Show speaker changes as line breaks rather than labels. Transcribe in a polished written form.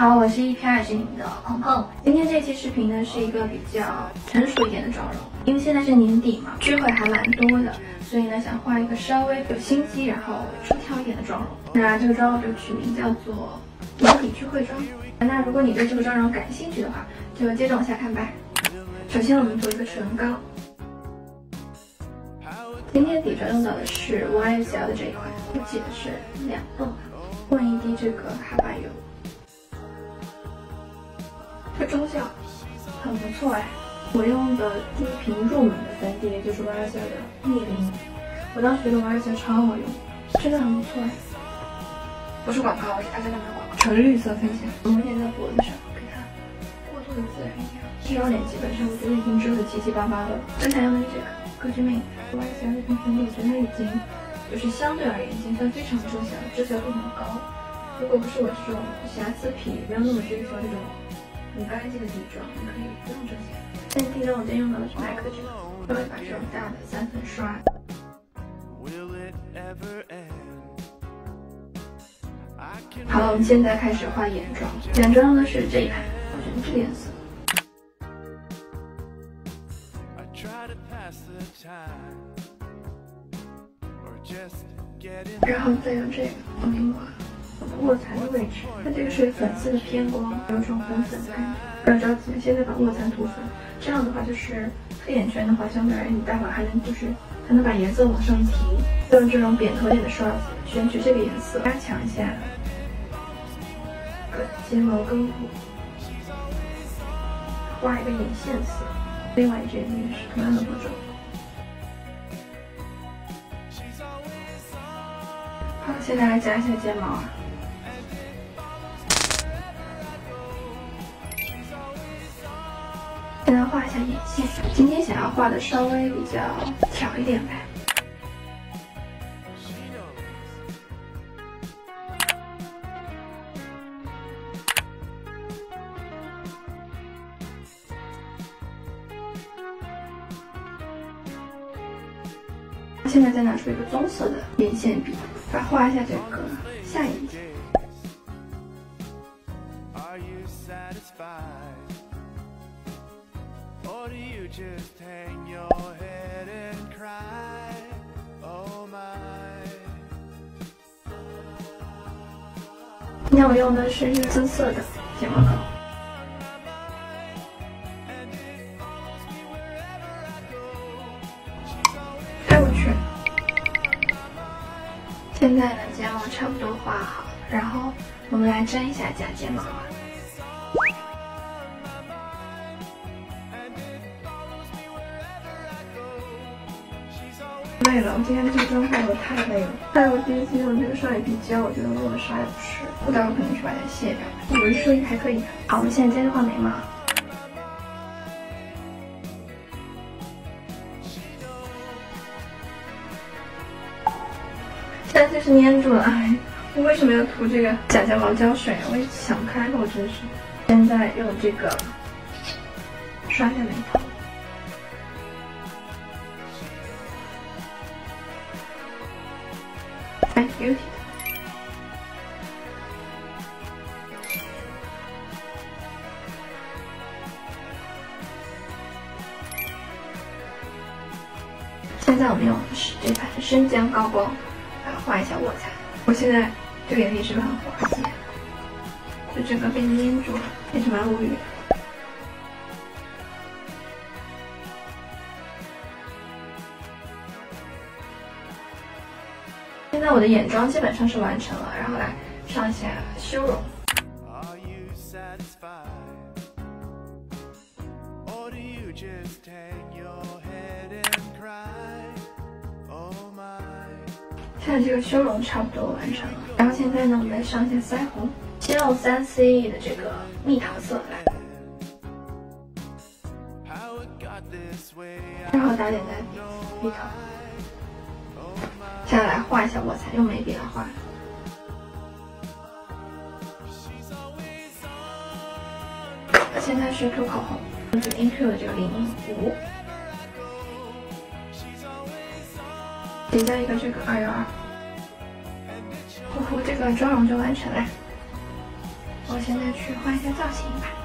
好，我是1P20的鹏鹏。今天这期视频呢是一个比较成熟一点的妆容，因为现在是年底嘛，聚会还蛮多的，所以呢想画一个稍微有心机，然后出挑一点的妆容。那这个妆容就取名叫做年底聚会妆。那如果你对这个妆容感兴趣的话，就接着往下看吧。首先我们做一个唇膏。今天底妆用到的是 YSL 的这一款，我记得是2泵，混一滴这个哈巴油。这妆效很不错哎，我用的第一瓶入门的粉底也就是 YSL 的逆龄，我当时觉得 YSL 超好用，真的很不错哎。不是广告，我给大家没有广告，纯绿色分享。我们现在脖子上给它过渡的自然一点，这张脸基本上我觉得已经遮得七七八八的。正常用的这个歌剧魅影 YSL 这瓶粉底，我觉得它已经就是相对而言已经算非常遮瑕了，遮瑕度很高。如果不是我这种瑕疵皮，没有那么追求这种很干净的底妆，你可以不用遮瑕。现在底妆我今天用到的是 MAC 的这个，稍微把这种大的3粉刷。好了，我们现在开始画眼妆。眼妆用的是这一盘，我觉得这个颜色。然后再用这个，我给我的卧蚕的位置，它这个是粉色的偏光，有种粉粉的感觉。不要着急，现在把卧蚕涂粉，这样的话就是黑眼圈的话，相对而言你待会儿还能还能把颜色往上提。用这种扁头点的刷子选取这个颜色，加强一下睫毛根部，画一个眼线色。另外这边也是同样的步骤。好，现在来夹一下睫毛啊。现在画一下眼线，今天想要画的稍微比较挑一点呗。现在再拿出一个棕色的眼线笔，来画一下这个下眼睑。今天我用的是紫色的睫毛膏。现在呢，睫毛差不多画好，然后我们来粘一下假睫毛。累了，我今天这个妆化的太累了。还有我第一次用这个双眼皮胶，我觉得用的啥也不是，我待会可能去把它卸掉。我是说还可以。好，我们现在接着画眉毛。现在就是粘住了，哎，我为什么要涂这个假睫毛胶水啊？我也想不开了，我真是。现在用这个刷一下眉头，哎 ，beauty 的。现在我们用的是这盘生姜高光。画一下卧蚕，我现在这个眼皮是不是很滑稽？就整个被粘住了，也是蛮无语的。现在我的眼妆基本上是完成了，然后来上一下修容。现在这个修容差不多完成了，然后现在呢，我们来上一下腮红，先用3C 的这个蜜桃色来，然后打点在鼻头。接下来画一下卧蚕，用眉笔来画。现在是涂口红，用这个 InQ 的这个005。叠加一个这个212，呼呼，这个妆容就完成了。 我现在去换一下造型吧。